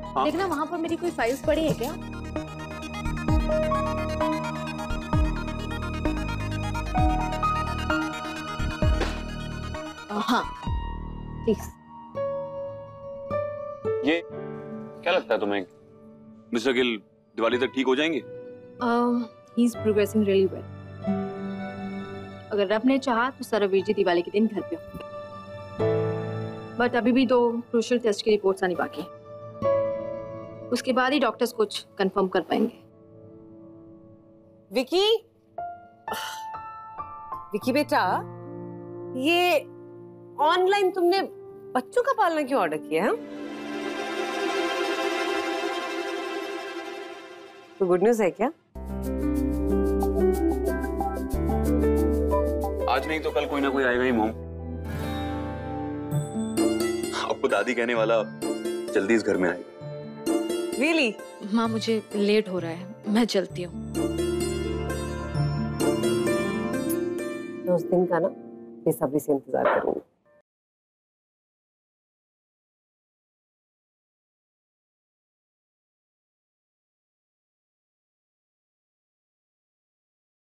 हाँ? देखना वहां पर मेरी कोई फाइल्स पड़ी है क्या? हाँ प्लीज। ये क्या लगता है तुम्हें, मिस्टर गिल दिवाली तक ठीक हो जाएंगे? He is progressing really well. अगर रब ने चाहा तो सरवीर जी दिवाली के दिन घर पे होंगे, बट अभी भी 2 क्रूशियल टेस्ट की रिपोर्ट्स आनी बाकी है। उसके बाद ही डॉक्टर्स कुछ कंफर्म कर पाएंगे। विकी, विकी बेटा, ये ऑनलाइन तुमने बच्चों का पालना क्यों ऑर्डर किया है? तो गुड न्यूज़ है क्या? आज नहीं तो कल कोई ना कोई आएगा ही मॉम। आपको दादी कहने वाला जल्दी इस घर में आएगा। Really? माँ मुझे लेट हो रहा है, मैं चलती हूँ। उस दिन का ना बेसब्री से इंतजार करूंगी।